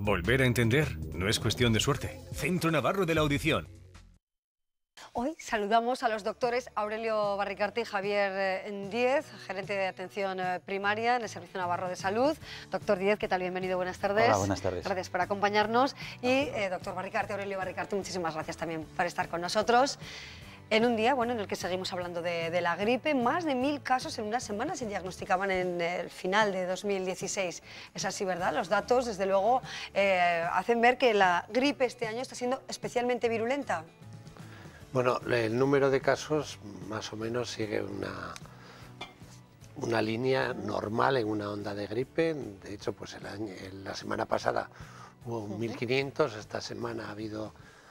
Volver a entender no es cuestión de suerte. Centro Navarro de la Audición. Hoy saludamos a los doctores Aurelio Barricarte y Javier Díez, gerente de atención primaria en el Servicio Navarro de Salud. Doctor Díez, ¿qué tal? Bienvenido, buenas tardes. Hola, buenas tardes. Gracias por acompañarnos. Y doctor Barricarte, Aurelio Barricarte, muchísimas gracias también por estar con nosotros. En un día, bueno, en el que seguimos hablando de la gripe, más de 1000 casos en una semana se diagnosticaban en el final de 2016. Es así, ¿verdad? Los datos, desde luego, hacen ver que la gripe este año está siendo especialmente virulenta. Bueno, el número de casos más o menos sigue una línea normal en una onda de gripe. De hecho, pues la semana pasada hubo 1500, esta semana ha habido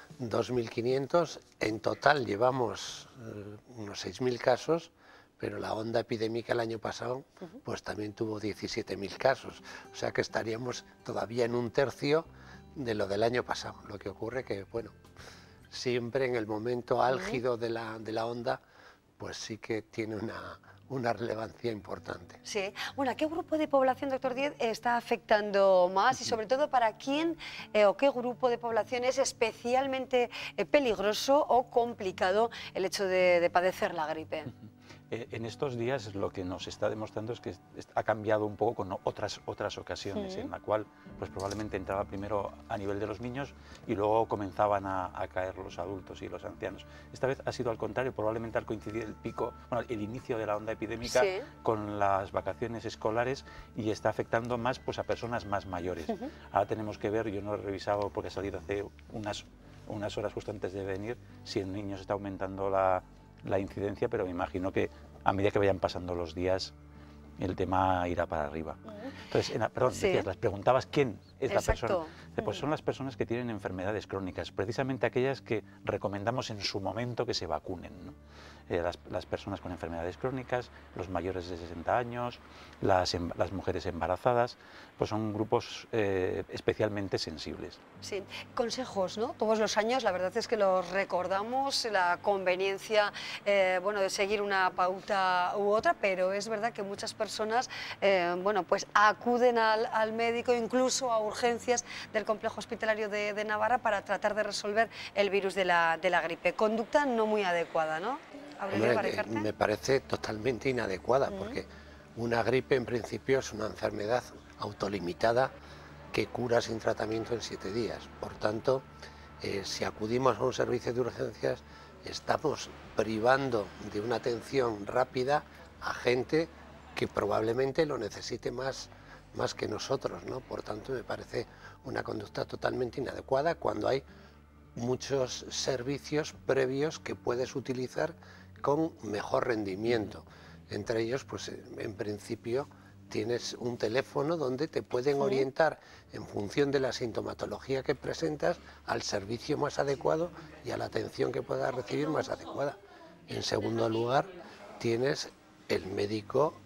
2500. En total llevamos unos 6000 casos, pero la onda epidémica el año pasado pues también tuvo 17000 casos. O sea que estaríamos todavía en un tercio de lo del año pasado. Lo que ocurre que, bueno, siempre en el momento álgido de la onda, pues sí que tiene una relevancia importante. Sí. Bueno, ¿a qué grupo de población, doctor Díez, está afectando más? Y sobre todo, ¿para quién o qué grupo de población es especialmente peligroso o complicado el hecho de padecer la gripe? En estos días lo que nos está demostrando es que ha cambiado un poco con otras ocasiones, en la cual pues probablemente entraba primero a nivel de los niños y luego comenzaban a caer los adultos y los ancianos. Esta vez ha sido al contrario, probablemente al coincidir el pico, bueno, el inicio de la onda epidémica con las vacaciones escolares, y está afectando más pues a personas más mayores. Ahora tenemos que ver, yo no he revisado porque he salido hace unas horas justo antes de venir, si en niños está aumentando la incidencia, pero me imagino que a medida que vayan pasando los días el tema irá para arriba. Entonces, perdón, decías, las preguntabas quién es la persona. Pues son las personas que tienen enfermedades crónicas, precisamente aquellas que recomendamos en su momento que se vacunen, ¿no? Las personas con enfermedades crónicas, los mayores de 60 años, las mujeres embarazadas, pues son grupos especialmente sensibles. Sí, consejos, ¿no? Todos los años, la verdad es que los recordamos, la conveniencia, bueno, de seguir una pauta u otra, pero es verdad que muchas personas, bueno, pues acuden al médico, incluso a urgencias del complejo hospitalario de Navarra para tratar de resolver el virus de la gripe. Conducta no muy adecuada, ¿no? Hombre, me parece totalmente inadecuada, porque una gripe en principio es una enfermedad autolimitada que cura sin tratamiento en 7 días. Por tanto, si acudimos a un servicio de urgencias, estamos privando de una atención rápida a gente que probablemente lo necesite más que nosotros, ¿no? Por tanto, me parece una conducta totalmente inadecuada cuando hay muchos servicios previos que puedes utilizar con mejor rendimiento. Entre ellos, pues en principio tienes un teléfono donde te pueden orientar en función de la sintomatología que presentas al servicio más adecuado y a la atención que puedas recibir más adecuada. En segundo lugar, tienes el médico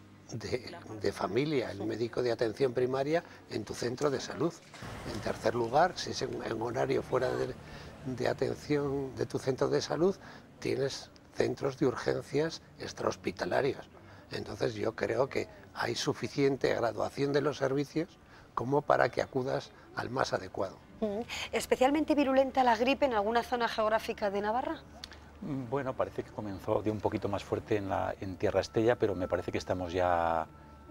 de familia, el médico de atención primaria en tu centro de salud. En tercer lugar, si es en horario fuera de atención de tu centro de salud, tienes centros de urgencias extrahospitalarios. Entonces yo creo que hay suficiente graduación de los servicios como para que acudas al más adecuado. ¿Especialmente virulenta la gripe en alguna zona geográfica de Navarra? Bueno, parece que comenzó de un poquito más fuerte en Tierra Estella, pero me parece que estamos ya...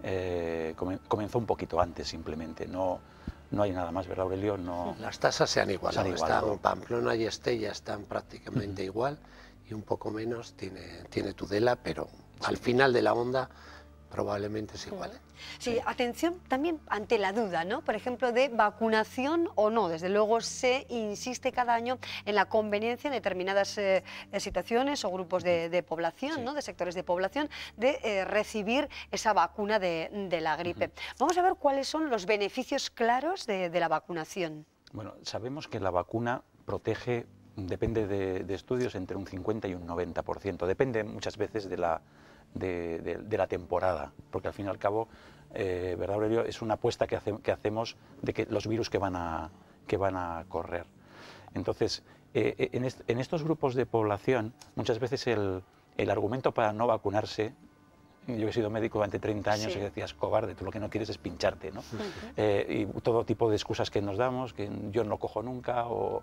comenzó un poquito antes simplemente, no hay nada más, ¿verdad, Aurelio? No, las tasas se han igualado. Pamplona y Estella están prácticamente igual, y un poco menos tiene Tudela, pero al final de la onda probablemente es igual. Sí, atención también ante la duda, ¿no? Por ejemplo, de vacunación o no. Desde luego se insiste cada año en la conveniencia en determinadas situaciones o grupos de población, ¿no? De sectores de población, de recibir esa vacuna de la gripe. Vamos a ver cuáles son los beneficios claros de la vacunación. Bueno, sabemos que la vacuna protege, depende de estudios, entre un 50 y un 90%. Depende muchas veces de la temporada, porque al fin y al cabo, ¿verdad, Aurelio? Es una apuesta que hacemos de que los virus que van a correr. Entonces, en estos grupos de población, muchas veces el argumento para no vacunarse yo he sido médico durante 30 años y decías, cobarde, tú lo que no quieres es pincharte, ¿no? Y todo tipo de excusas que nos damos, que yo no cojo nunca o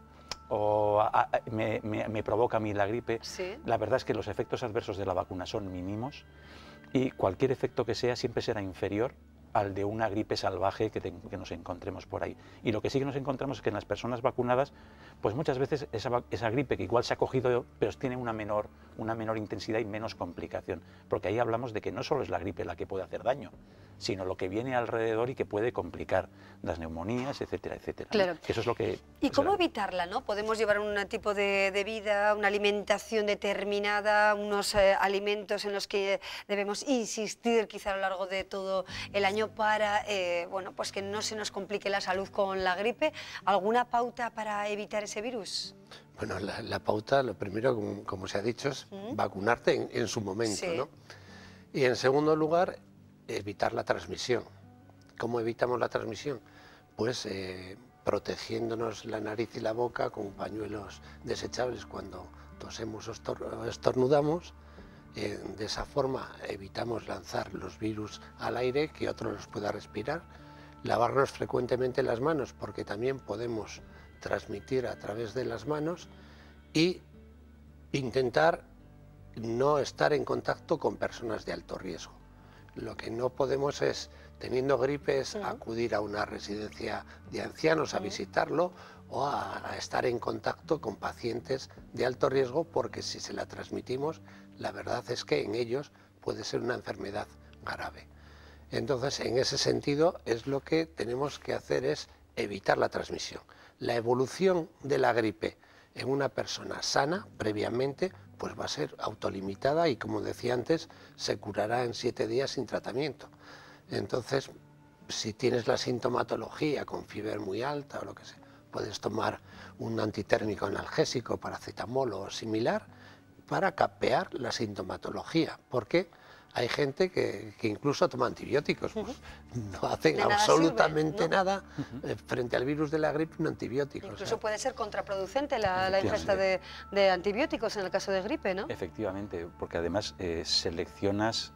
me provoca a mí la gripe. La verdad es que los efectos adversos de la vacuna son mínimos y cualquier efecto que sea siempre será inferior al de una gripe salvaje que nos encontremos por ahí. Y lo que sí que nos encontramos es que en las personas vacunadas, pues muchas veces esa gripe que igual se ha cogido, pero tiene una menor intensidad y menos complicación. Porque ahí hablamos de que no solo es la gripe la que puede hacer daño, sino lo que viene alrededor y que puede complicar las neumonías, etcétera, etcétera. Claro. ¿No? Eso es lo que... ¿Y cómo evitarla, no? Podemos llevar un tipo de vida, una alimentación determinada, unos alimentos en los que debemos insistir quizá a lo largo de todo el año para bueno, pues que no se nos complique la salud con la gripe. ¿Alguna pauta para evitar ese virus? Bueno, la pauta, lo primero, como se ha dicho, es vacunarte en su momento, ¿no? Y en segundo lugar, evitar la transmisión. ¿Cómo evitamos la transmisión? Pues protegiéndonos la nariz y la boca con pañuelos desechables cuando tosemos o estornudamos. De esa forma evitamos lanzar los virus al aire, que otro los pueda respirar. Lavarnos frecuentemente las manos, porque también podemos transmitir a través de las manos, y intentar no estar en contacto con personas de alto riesgo. Lo que no podemos es, teniendo gripe, es acudir a una residencia de ancianos a visitarlo o a estar en contacto con pacientes de alto riesgo, porque si se la transmitimos, la verdad es que en ellos puede ser una enfermedad grave. Entonces, en ese sentido, es lo que tenemos que hacer, es evitar la transmisión. La evolución de la gripe en una persona sana previamente, pues va a ser autolimitada y, como decía antes, se curará en 7 días sin tratamiento. Entonces, si tienes la sintomatología con fiebre muy alta o lo que sea, puedes tomar un antitérmico analgésico, paracetamol o similar, para capear la sintomatología, porque hay gente que incluso toma antibióticos, pues no hacen absolutamente nada frente al virus de la gripe, un antibiótico. Incluso puede ser contraproducente la ingesta de antibióticos en el caso de gripe, ¿no? Efectivamente, porque además seleccionas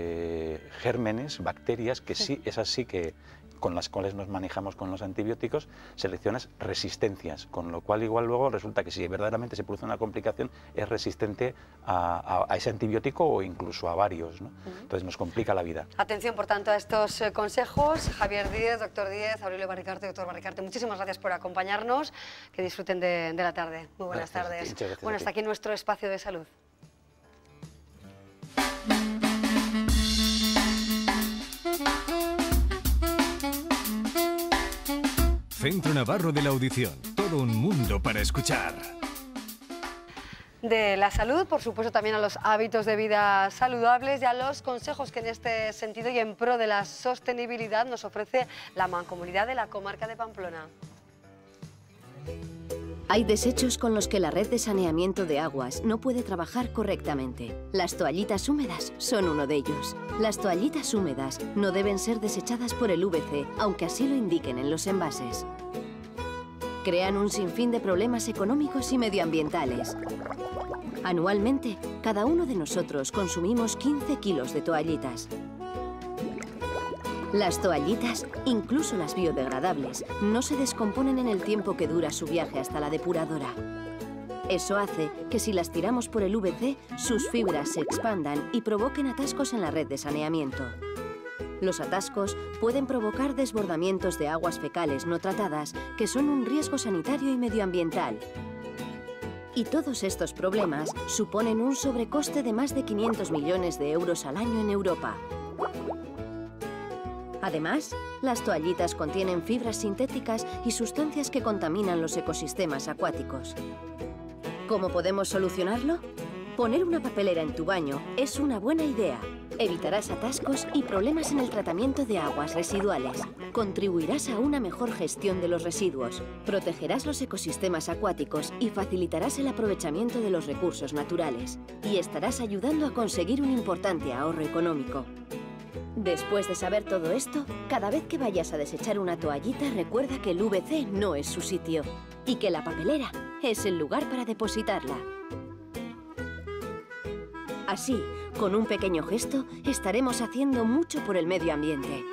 gérmenes, bacterias, que sí, esas sí que con las cuales nos manejamos con los antibióticos, seleccionas resistencias, con lo cual igual luego resulta que si verdaderamente se produce una complicación es resistente a ese antibiótico o incluso a varios, ¿no? Entonces nos complica la vida. Atención, por tanto, a estos consejos. Javier Díez, doctor Díez, Aurelio Barricarte, doctor Barricarte, muchísimas gracias por acompañarnos, que disfruten de la tarde. Muy buenas tardes. Bueno, hasta aquí nuestro espacio de salud. Centro Navarro de la Audición. Todo un mundo para escuchar. De la salud, por supuesto, también a los hábitos de vida saludables y a los consejos que en este sentido y en pro de la sostenibilidad nos ofrece la Mancomunidad de la Comarca de Pamplona. Hay desechos con los que la red de saneamiento de aguas no puede trabajar correctamente. Las toallitas húmedas son uno de ellos. Las toallitas húmedas no deben ser desechadas por el VC, aunque así lo indiquen en los envases. Crean un sinfín de problemas económicos y medioambientales. Anualmente, cada uno de nosotros consumimos 15 kilos de toallitas. Las toallitas, incluso las biodegradables, no se descomponen en el tiempo que dura su viaje hasta la depuradora. Eso hace que si las tiramos por el VC, sus fibras se expandan y provoquen atascos en la red de saneamiento. Los atascos pueden provocar desbordamientos de aguas fecales no tratadas, que son un riesgo sanitario y medioambiental. Y todos estos problemas suponen un sobrecoste de más de 500 millones de euros al año en Europa. Además, las toallitas contienen fibras sintéticas y sustancias que contaminan los ecosistemas acuáticos. ¿Cómo podemos solucionarlo? Poner una papelera en tu baño es una buena idea. Evitarás atascos y problemas en el tratamiento de aguas residuales. Contribuirás a una mejor gestión de los residuos. Protegerás los ecosistemas acuáticos y facilitarás el aprovechamiento de los recursos naturales. Y estarás ayudando a conseguir un importante ahorro económico. Después de saber todo esto, cada vez que vayas a desechar una toallita, recuerda que el VC no es su sitio y que la papelera es el lugar para depositarla. Así, Con un pequeño gesto, estaremos haciendo mucho por el medio ambiente.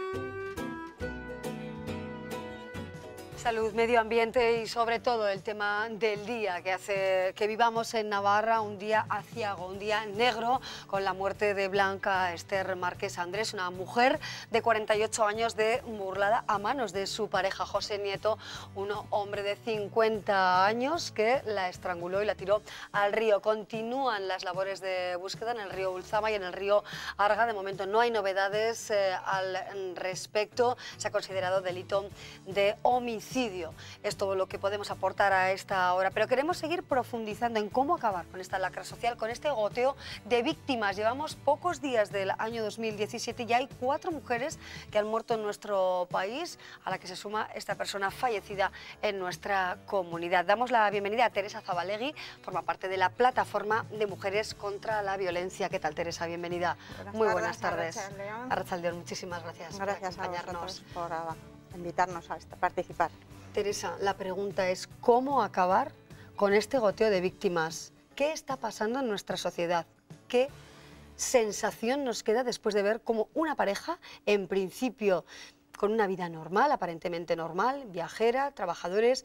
Salud, medio ambiente y sobre todo el tema del día que hace que vivamos en Navarra un día aciago, un día negro, con la muerte de Blanca Esther Márquez Andrés, una mujer de 48 años burlada a manos de su pareja José Nieto, un hombre de 50 años que la estranguló y la tiró al río. Continúan las labores de búsqueda en el río Ulzama y en el río Arga. De momento no hay novedades al respecto. Se ha considerado delito de homicidio. Es todo lo que podemos aportar a esta hora, pero queremos seguir profundizando en cómo acabar con esta lacra social, con este goteo de víctimas. Llevamos pocos días del año 2017 y ya hay 4 mujeres que han muerto en nuestro país, a la que se suma esta persona fallecida en nuestra comunidad. Damos la bienvenida a Teresa Zabalegui, forma parte de la Plataforma de Mujeres contra la Violencia. ¿Qué tal, Teresa? Bienvenida. Muy buenas tardes. Arratsaldeon, muchísimas gracias por acompañarnos. Por invitarnos a participar. Teresa, la pregunta es ¿cómo acabar con este goteo de víctimas? ¿Qué está pasando en nuestra sociedad? ¿Qué sensación nos queda después de ver cómo una pareja, en principio con una vida normal, aparentemente normal, viajera, trabajadores,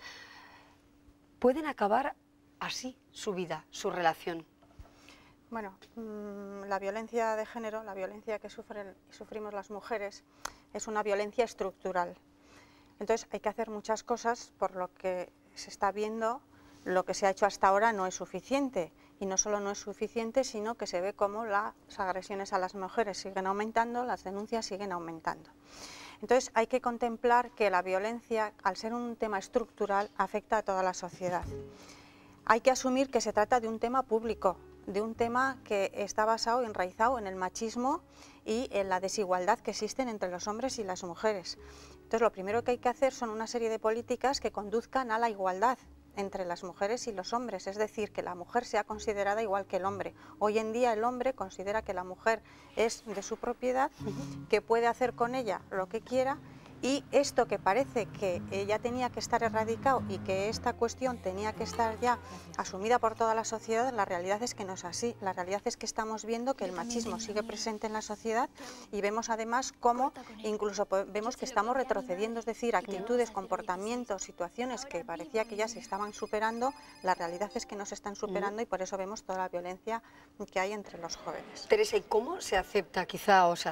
pueden acabar así su vida, su relación? Bueno, la violencia de género, la violencia que sufrimos las mujeres, es una violencia estructural. Entonces hay que hacer muchas cosas, por lo que se está viendo, lo que se ha hecho hasta ahora no es suficiente. Y no solo no es suficiente, sino que se ve como las agresiones a las mujeres siguen aumentando, las denuncias siguen aumentando. Entonces hay que contemplar que la violencia, al ser un tema estructural, afecta a toda la sociedad. Hay que asumir que se trata de un tema público, de un tema que está basado y enraizado en el machismo y en la desigualdad que existen entre los hombres y las mujeres. Entonces lo primero que hay que hacer son una serie de políticas que conduzcan a la igualdad entre las mujeres y los hombres, es decir, que la mujer sea considerada igual que el hombre. Hoy en día el hombre considera que la mujer es de su propiedad, que puede hacer con ella lo que quiera, y esto que parece que ya tenía que estar erradicado y que esta cuestión tenía que estar ya asumida por toda la sociedad, la realidad es que no es así. La realidad es que estamos viendo que el machismo sigue presente en la sociedad y vemos además cómo incluso vemos que estamos retrocediendo, es decir, actitudes, comportamientos, situaciones que parecía que ya se estaban superando, la realidad es que no se están superando y por eso vemos toda la violencia que hay entre los jóvenes. Teresa, ¿y cómo se acepta quizá o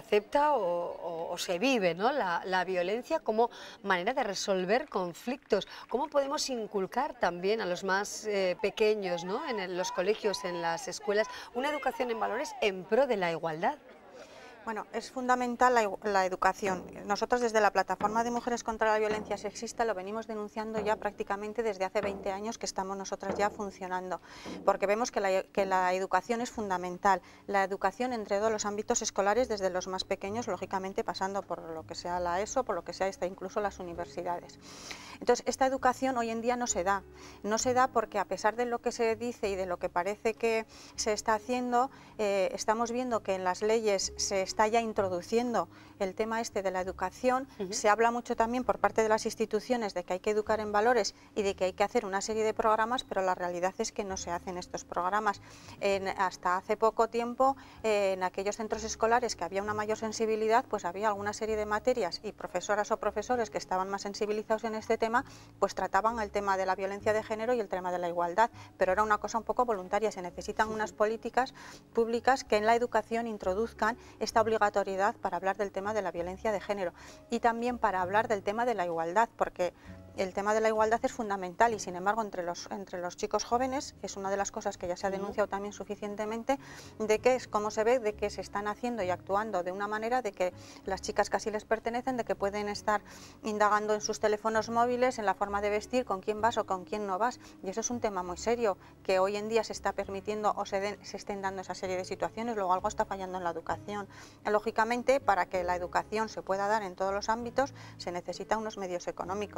se vive, ¿no?, la violencia como manera de resolver conflictos? ¿Cómo podemos inculcar también a los más pequeños, ¿no?, en los colegios, en las escuelas, una educación en valores en pro de la igualdad? Bueno, es fundamental la educación. Nosotros desde la Plataforma de Mujeres contra la Violencia Sexista lo venimos denunciando ya prácticamente desde hace 20 años que estamos nosotras ya funcionando, porque vemos que la educación es fundamental. La educación entre todos los ámbitos escolares, desde los más pequeños, lógicamente pasando por lo que sea la ESO, por lo que sea incluso las universidades. Entonces, esta educación hoy en día no se da porque a pesar de lo que se dice y de lo que parece que se está haciendo, estamos viendo que en las leyes se está ya introduciendo el tema este de la educación. Se habla mucho también por parte de las instituciones de que hay que educar en valores y de que hay que hacer una serie de programas, pero la realidad es que no se hacen estos programas. Hasta hace poco tiempo, en aquellos centros escolares que había una mayor sensibilidad, pues había alguna serie de materias y profesoras o profesores que estaban más sensibilizados en este tema, pues trataban el tema de la violencia de género y el tema de la igualdad, pero era una cosa un poco voluntaria. Se necesitan unas políticas públicas que en la educación introduzcan esta obligatoriedad para hablar del tema de la violencia de género y también para hablar del tema de la igualdad, porque el tema de la igualdad es fundamental y sin embargo entre los chicos jóvenes es una de las cosas que ya se ha denunciado también suficientemente, de que es como se ve, de que se están haciendo y actuando de una manera de que las chicas casi les pertenecen, de que pueden estar indagando en sus teléfonos móviles, en la forma de vestir, con quién vas o con quién no vas, y eso es un tema muy serio, que hoy en día se está permitiendo o se estén dando esa serie de situaciones. Luego algo está fallando en la educación. Lógicamente, para que la educación se pueda dar en todos los ámbitos se necesitan unos medios económicos.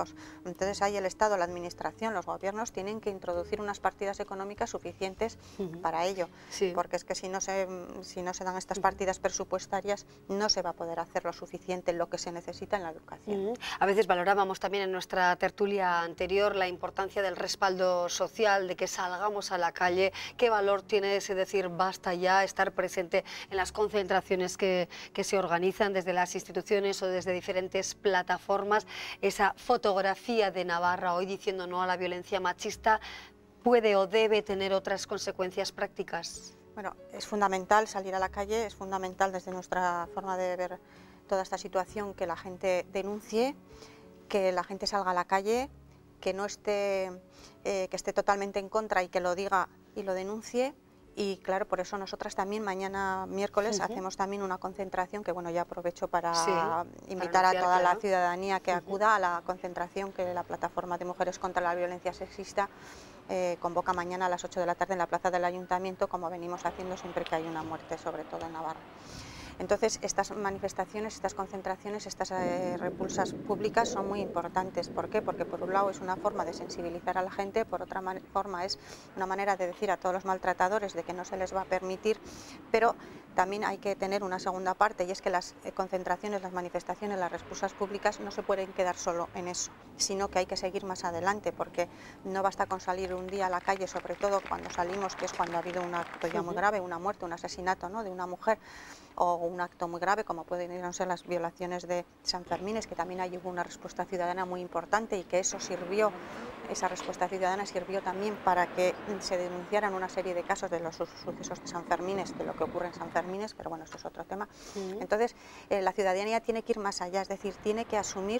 Entonces ahí el Estado, la Administración, los gobiernos tienen que introducir unas partidas económicas suficientes para ello, porque es que si no se dan estas partidas presupuestarias no se va a poder hacer lo suficiente en lo que se necesita en la educación. A veces valorábamos también en nuestra tertulia anterior la importancia del respaldo social, de que salgamos a la calle, qué valor tiene ese decir basta ya, estar presente en las concentraciones que se organizan desde las instituciones o desde diferentes plataformas. Esa fotografía de Navarra hoy diciendo no a la violencia machista puede o debe tener otras consecuencias prácticas. Bueno, es fundamental salir a la calle, es fundamental desde nuestra forma de ver toda esta situación que la gente denuncie, que la gente salga a la calle, que no esté, que esté totalmente en contra y que lo diga y lo denuncie. Y claro, por eso nosotras también mañana miércoles hacemos también una concentración que bueno, ya aprovecho para invitar a toda la ciudadanía que acuda a la concentración que la Plataforma de Mujeres contra la Violencia Sexista convoca mañana a las 8 de la tarde en la plaza del Ayuntamiento, como venimos haciendo siempre que hay una muerte, sobre todo en Navarra. Entonces, estas manifestaciones, estas concentraciones, estas repulsas públicas son muy importantes. ¿Por qué? Porque por un lado es una forma de sensibilizar a la gente, por otra forma es una manera de decir a todos los maltratadores de que no se les va a permitir, pero también hay que tener una segunda parte, y es que las concentraciones, las manifestaciones, las repulsas públicas no se pueden quedar solo en eso, sino que hay que seguir más adelante, porque no basta con salir un día a la calle, sobre todo cuando salimos, que es cuando ha habido un acto ya muy grave, una muerte, un asesinato, ¿no?, de una mujer, o un acto muy grave como pueden ser las violaciones de Sanfermines, que también hubo una respuesta ciudadana muy importante y que eso sirvió, esa respuesta ciudadana sirvió también para que se denunciaran una serie de casos de los sucesos de Sanfermines, de lo que ocurre en Sanfermines, pero bueno, esto es otro tema. Entonces, la ciudadanía tiene que ir más allá, es decir, tiene que asumir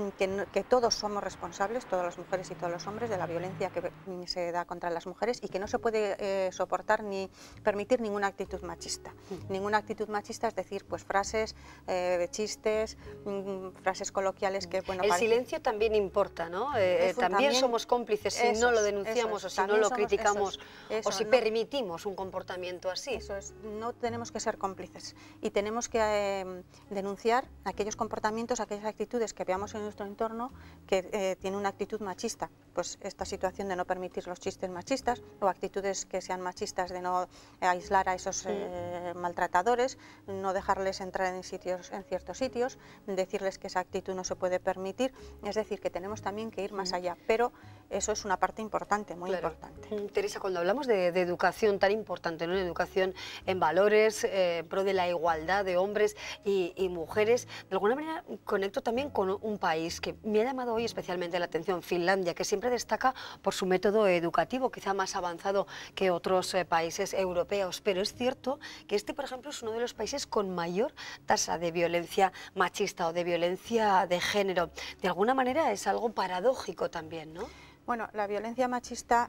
que todos somos responsables, todas las mujeres y todos los hombres, de la violencia que se da contra las mujeres y que no se puede soportar ni permitir ninguna actitud machista. Ninguna actitud machista, es decir, pues frases, chistes, frases coloquiales que, bueno... El silencio también importa, ¿no? También somos cómplices si no lo denunciamos o si no lo criticamos o si permitimos un comportamiento así. Eso es, no tenemos que ser cómplices y tenemos que denunciar aquellos comportamientos, aquellas actitudes que veamos en nuestro entorno que tienen una actitud machista. Pues esta situación de no permitir los chistes machistas o actitudes que sean machistas, de no aislar a esos maltratadores, no dejarles entrar en ciertos sitios, decirles que esa actitud no se puede permitir. Es decir, que tenemos también que ir más allá, pero eso es una parte importante, muy importante. Teresa, cuando hablamos de educación tan importante, ¿no?, educación en valores, pro de la igualdad de hombres y mujeres, de alguna manera conecto también con un país que me ha llamado hoy especialmente la atención, Finlandia, que siempre destaca por su método educativo, quizá más avanzado que otros países europeos, pero es cierto que este, por ejemplo, es uno de los países con mayor tasa de violencia machista o de violencia de género. De alguna manera es algo paradójico también, ¿no? Bueno, la violencia machista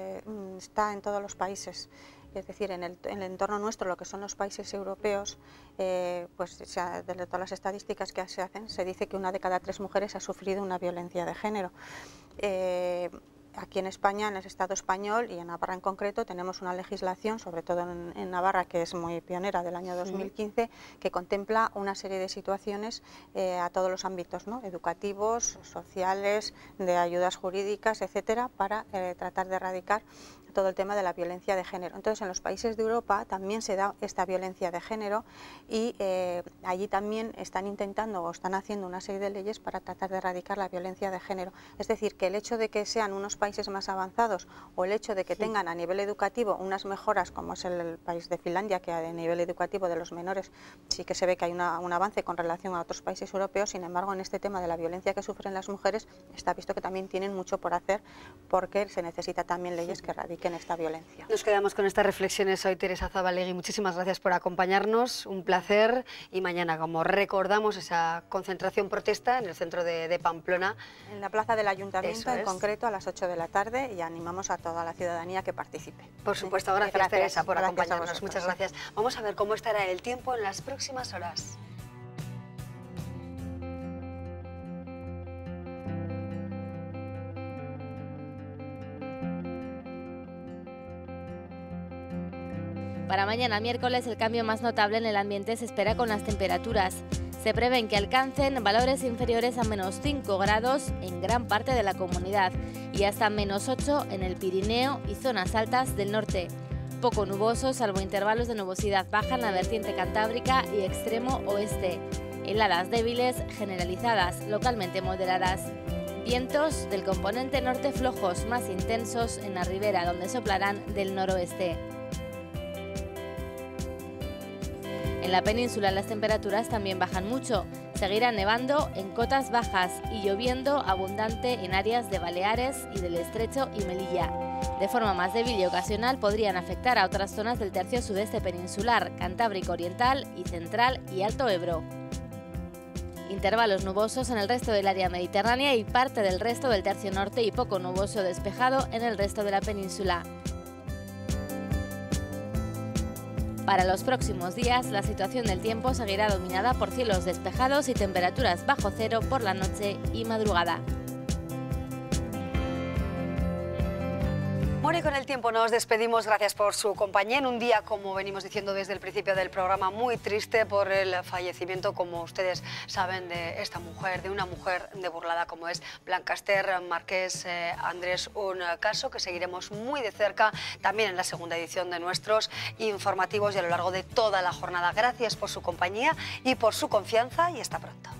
está en todos los países. Es decir, en el entorno nuestro, lo que son los países europeos, pues de todas las estadísticas que se hacen, se dice que 1 de cada 3 mujeres ha sufrido una violencia de género. Aquí en España, en el Estado español y en Navarra en concreto, tenemos una legislación, sobre todo en Navarra, que es muy pionera, del año 2015, que contempla una serie de situaciones a todos los ámbitos, ¿no?, educativos, sociales, de ayudas jurídicas, etcétera, para tratar de erradicar todo el tema de la violencia de género. Entonces, en los países de Europa también se da esta violencia de género y allí también están intentando o están haciendo una serie de leyes para tratar de erradicar la violencia de género. Es decir, que el hecho de que sean unos países más avanzados o el hecho de que tengan a nivel educativo unas mejoras, como es el país de Finlandia, que a nivel educativo de los menores sí que se ve que hay un avance con relación a otros países europeos. Sin embargo, en este tema de la violencia que sufren las mujeres está visto que también tienen mucho por hacer, porque se necesita también leyes que erradiquen esta violencia. Nos quedamos con estas reflexiones hoy, Teresa Zabalegui. Muchísimas gracias por acompañarnos, un placer. Y mañana, como recordamos, esa concentración protesta en el centro de Pamplona. En la plaza del Ayuntamiento, en concreto, a las 8 de la tarde, y animamos a toda la ciudadanía que participe. Por supuesto, gracias Teresa por acompañarnos. Muchas gracias. Vamos a ver cómo estará el tiempo en las próximas horas. Para mañana miércoles el cambio más notable en el ambiente se espera con las temperaturas. Se prevén que alcancen valores inferiores a -5 grados en gran parte de la comunidad y hasta -8 en el Pirineo y zonas altas del norte. Poco nuboso, salvo intervalos de nubosidad baja en la vertiente cantábrica y extremo oeste. Heladas débiles generalizadas, localmente moderadas. Vientos del componente norte flojos, más intensos en la ribera, donde soplarán del noroeste. En la península las temperaturas también bajan mucho. Seguirá nevando en cotas bajas y lloviendo abundante en áreas de Baleares y del Estrecho y Melilla. De forma más débil y ocasional podrían afectar a otras zonas del tercio sudeste peninsular, Cantábrico Oriental y Central y Alto Ebro. Intervalos nubosos en el resto del área mediterránea y parte del resto del tercio norte y poco nuboso despejado en el resto de la península. Para los próximos días, la situación del tiempo seguirá dominada por cielos despejados y temperaturas bajo cero por la noche y madrugada. Bueno, y con el tiempo nos despedimos. Gracias por su compañía en un día, como venimos diciendo desde el principio del programa, muy triste por el fallecimiento, como ustedes saben, de esta mujer, de una mujer de Burlada como es Blanca Ester Marqués Andrés. Un caso que seguiremos muy de cerca también en la segunda edición de nuestros informativos y a lo largo de toda la jornada. Gracias por su compañía y por su confianza y hasta pronto.